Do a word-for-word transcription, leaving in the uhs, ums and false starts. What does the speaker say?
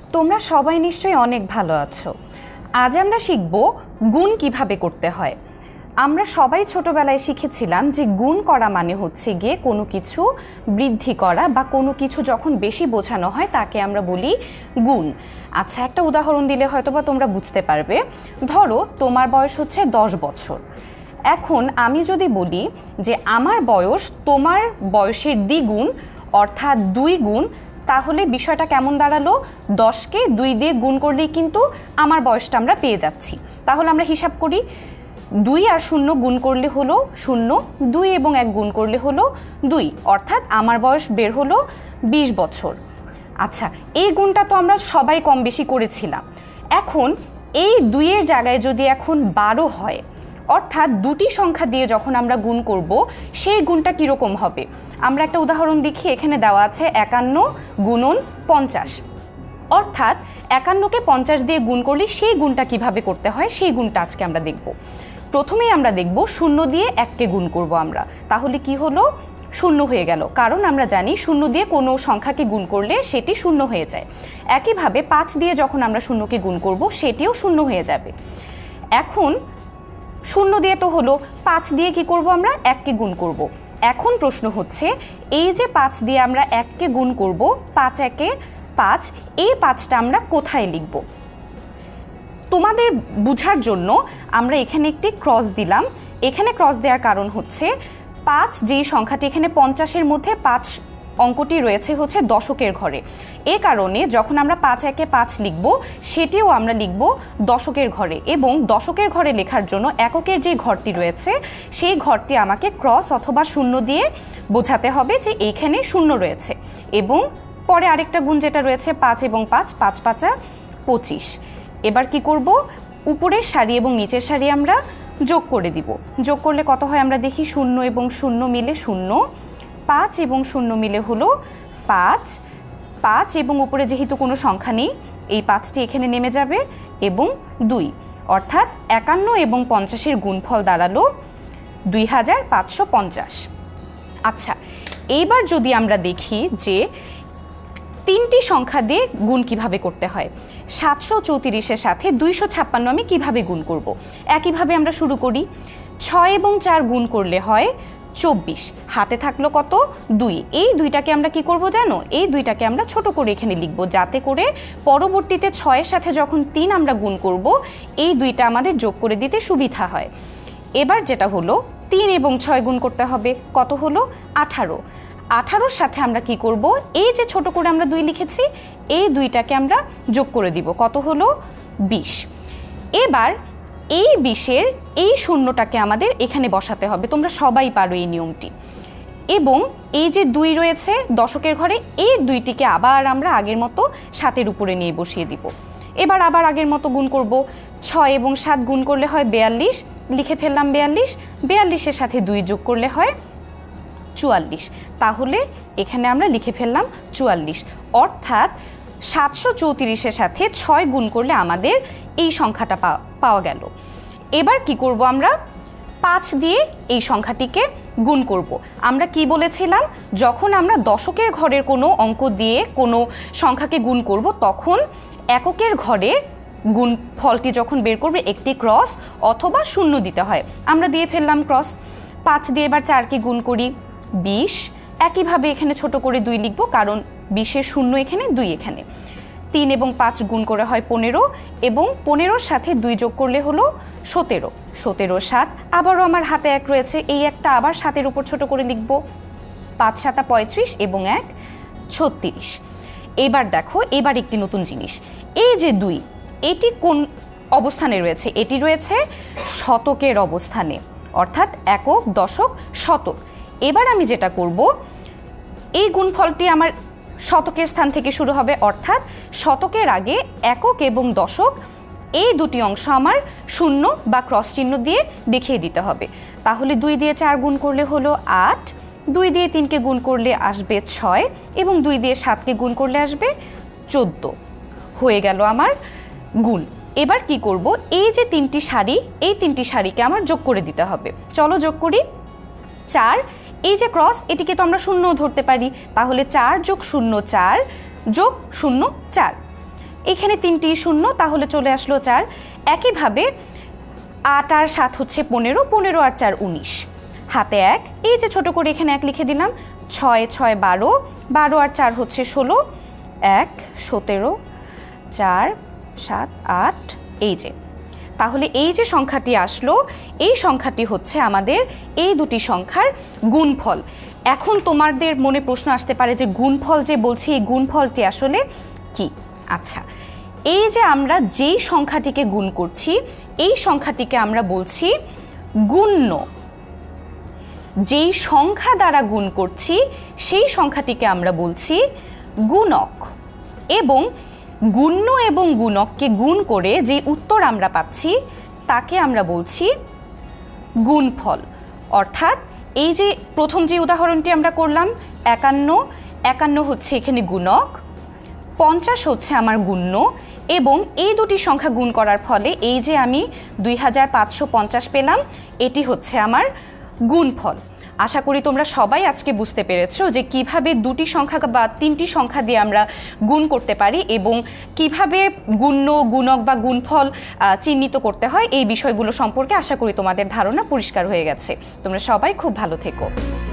তোমরা সবাই নিশ্চয়ই অনেক ভালো আছো। আজ আমরা শিখব গুণ কিভাবে করতে হয়। আমরা সবাই ছোটবেলায় শিখেছিলাম যে গুণ করা মানে হচ্ছে গিয়ে কোনো কিছু বৃদ্ধি করা বা কোনো কিছু যখন বেশি বোঝানো হয় তাকে আমরা বলি গুণ। আচ্ছা, একটা উদাহরণ দিলে হয়তো বা তোমরা বুঝতে পারবে। ধরো তোমার বয়স হচ্ছে দশ বছর। এখন আমি যদি বলি যে আমার বয়স তোমার বয়সের দ্বিগুণ অর্থাৎ দুই গুণ, তাহলে বিষয়টা কেমন দাঁড়ালো? দশকে দুই দিয়ে গুণ করলেই কিন্তু আমার বয়সটা আমরা পেয়ে যাচ্ছি। তাহলে আমরা হিসাব করি, দুই আর শূন্য গুণ করলে হলো শূন্য, দুই এবং এক গুণ করলে হলো দুই, অর্থাৎ আমার বয়স বের হলো বিশ বছর। আচ্ছা, এই গুণটা তো আমরা সবাই কম বেশি করেছিলাম। এখন এই দুইয়ের জায়গায় যদি এখন বারো হয়, অর্থাৎ দুটি সংখ্যা দিয়ে যখন আমরা গুণ করব সেই গুণটা কীরকম হবে? আমরা একটা উদাহরণ দেখি। এখানে দেওয়া আছে একান্ন গুণন পঞ্চাশ, অর্থাৎ একান্নকে পঞ্চাশ দিয়ে গুণ করলে সেই গুণটা কিভাবে করতে হয় সেই গুণটা আজকে আমরা দেখব। প্রথমেই আমরা দেখব শূন্য দিয়ে এককে গুণ করব আমরা। তাহলে কি হলো? শূন্য হয়ে গেল, কারণ আমরা জানি শূন্য দিয়ে কোনো সংখ্যাকে গুণ করলে সেটি শূন্য হয়ে যায়। একইভাবে পাঁচ দিয়ে যখন আমরা শূন্যকে গুণ করব সেটিও শূন্য হয়ে যাবে। এখন শূন্য দিয়ে তো হলো, পাঁচ দিয়ে কি করব? আমরা এককে গুণ করব। এখন প্রশ্ন হচ্ছে, এই যে পাঁচ দিয়ে আমরা এককে গুণ করব, পাঁচ একে পাঁচ, এই পাঁচটা আমরা কোথায় লিখব? তোমাদের বুঝার জন্য আমরা এখানে একটি ক্রস দিলাম। এখানে ক্রস দেওয়ার কারণ হচ্ছে পাঁচ যেই সংখ্যাটি এখানে পঞ্চাশের মধ্যে পাঁচ অঙ্কটি রয়েছে হচ্ছে দশকের ঘরে। এ কারণে যখন আমরা পাঁচ একে পাঁচ লিখব সেটিও আমরা লিখব দশকের ঘরে, এবং দশকের ঘরে লেখার জন্য এককের যে ঘরটি রয়েছে সেই ঘরটি আমাকে ক্রস অথবা শূন্য দিয়ে বোঝাতে হবে যে এইখানে শূন্য রয়েছে। এবং পরে আরেকটা গুণ যেটা রয়েছে পাঁচ এবং পাঁচ, পাঁচ পাঁচা পঁচিশ। এবার কি করব? উপরের সারি এবং নিচের সারি আমরা যোগ করে দিব। যোগ করলে কত হয় আমরা দেখি। শূন্য এবং শূন্য মিলে শূন্য, পাঁচ এবং শূন্য মিলে হলো পাঁচ, পাঁচ এবং উপরে যেহেতু কোনো সংখ্যা নেই এই পাঁচটি এখানে নেমে যাবে, এবং দুই, অর্থাৎ একান্ন এবং পঞ্চাশের গুণফল দাঁড়ালো দুই হাজার পাঁচশো পঞ্চাশ। আচ্ছা, এইবার যদি আমরা দেখি যে তিনটি সংখ্যা দিয়ে গুণ কিভাবে করতে হয়। সাতশো চৌত্রিশের সাথে দুইশো ছাপ্পান্ন আমি কিভাবে গুণ করব? একইভাবে আমরা শুরু করি। ছয় এবং চার গুণ করলে হয় চব্বিশ, হাতে থাকলো কত? দুই। এই দুইটাকে আমরা কি করব জানো? এই দুইটাকে আমরা ছোট করে এখানে লিখব, যাতে করে পরবর্তীতে ছয়ের সাথে যখন তিন আমরা গুণ করব এই দুইটা আমাদের যোগ করে দিতে সুবিধা হয়। এবার যেটা হলো, তিন এবং ছয় গুণ করতে হবে, কত হলো? আঠারো। আঠারোর সাথে আমরা কি করব? এই যে ছোট করে আমরা দুই লিখেছি এই দুইটাকে আমরা যোগ করে দিব, কত হলো? বিশ। এবার এই বিশের এই শূন্যটাকে আমাদের এখানে বসাতে হবে। তোমরা সবাই পারো এই নিয়মটি। এবং এই যে দুই রয়েছে দশকের ঘরে, এই দুইটিকে আবার আমরা আগের মতো সাতের উপরে নিয়ে বসিয়ে দিব। এবার আবার আগের মতো গুণ করব। ছয় এবং সাত গুণ করলে হয় বিয়াল্লিশ, লিখে ফেললাম বিয়াল্লিশ। বিয়াল্লিশের সাথে দুই যোগ করলে হয় চুয়াল্লিশ। তাহলে এখানে আমরা লিখে ফেললাম চুয়াল্লিশ, অর্থাৎ সাতশো চৌত্রিশের সাথে ছয় গুণ করলে আমাদের এই সংখ্যাটা পাওয়া গেল। এবার কি করব? আমরা পাঁচ দিয়ে এই সংখ্যাটিকে গুণ করব। আমরা কি বলেছিলাম? যখন আমরা দশকের ঘরের কোনো অঙ্ক দিয়ে কোনো সংখ্যাকে গুণ করব তখন এককের ঘরে গুণ ফলটি যখন বের করবে একটি ক্রস অথবা শূন্য দিতে হয়। আমরা দিয়ে ফেললাম ক্রস। পাঁচ দিয়ে এবার চারকে গুণ করি, বিশ। একইভাবে এখানে ছোট করে দুই লিখব, কারণ বিশের শূন্য এখানে, দুই এখানে। তিন এবং পাঁচ গুণ করে হয় পনেরো, এবং পনেরোর সাথে দুই যোগ করলে হলো সতেরো। সতেরো সাত, আবারও আমার হাতে এক রয়েছে, এই একটা আবার সাতের উপর ছোট করে লিখব। পাঁচ সাতা পঁয়ত্রিশ এবং এক ছত্রিশ। এবার দেখো, এবার একটি নতুন জিনিস। এই যে দুই, এটি কোন অবস্থানে রয়েছে? এটি রয়েছে শতকের অবস্থানে, অর্থাৎ একক, দশক, শতক। এবার আমি যেটা করব, এই গুণফলটি আমার শতকের স্থান থেকে শুরু হবে, অর্থাৎ শতকের আগে একক এবং দশক এই দুটি অংশ আমার শূন্য বা ক্রস চিহ্ন দিয়ে দেখিয়ে দিতে হবে। তাহলে দুই দিয়ে চার গুণ করলে হলো আট, দুই দিয়ে তিনকে গুণ করলে আসবে ছয়, এবং দুই দিয়ে সাতকে গুণ করলে আসবে চোদ্দ। হয়ে গেল আমার গুণ। এবার কি করব? এই যে তিনটি সারি, এই তিনটি সারিকে আমার যোগ করে দিতে হবে। চলো যোগ করি। চার, এই যে ক্রস, এটিকে তো আমরা শূন্য ধরতে পারি, তাহলে চার যোগ শূন্য চার যোগ শূন্য চার। এখানে তিনটি শূন্য, তাহলে চলে আসলো চার। একইভাবে আট আর সাত হচ্ছে পনেরো, পনেরো আর চার উনিশ, হাতে এক, এই যে ছোট করে এখানে এক লিখে দিলাম। ছয় ছয় বারো, বারো আর চার হচ্ছে ষোলো, এক সতেরো, চার সাত আট, এই যে। তাহলে এই যে সংখ্যাটি আসলো, এই সংখ্যাটি হচ্ছে আমাদের এই দুটি সংখ্যার গুণফল। এখন তোমাদের মনে প্রশ্ন আসতে পারে যে গুণফল যে বলছি, এই গুণফলটি আসলে কি? আচ্ছা, এই যে আমরা যেই সংখ্যাটিকে গুণ করছি, এই সংখ্যাটিকে আমরা বলছি গুণ্য। যেই সংখ্যা দ্বারা গুণ করছি সেই সংখ্যাটিকে আমরা বলছি গুণক। এবং গুণ্য এবং গুণককে গুণ করে যে উত্তর আমরা পাচ্ছি তাকে আমরা বলছি গুণফল। অর্থাৎ এই যে প্রথম যে উদাহরণটি আমরা করলাম, একান্ন, একান্ন হচ্ছে এখানে গুণক, পঞ্চাশ হচ্ছে আমার গুণ্য, এবং এই দুটি সংখ্যা গুণ করার ফলে এই যে আমি দুই হাজার পাঁচশো পঞ্চাশ পেলাম, এটি হচ্ছে আমার গুণফল। আশা করি তোমরা সবাই আজকে বুঝতে পেরেছো যে কিভাবে দুটি সংখ্যা বা তিনটি সংখ্যা দিয়ে আমরা গুণ করতে পারি এবং কিভাবে গুণ্য, গুণক বা গুণফল চিহ্নিত করতে হয়। এই বিষয়গুলো সম্পর্কে আশা করি তোমাদের ধারণা পরিষ্কার হয়ে গেছে। তোমরা সবাই খুব ভালো থেকো।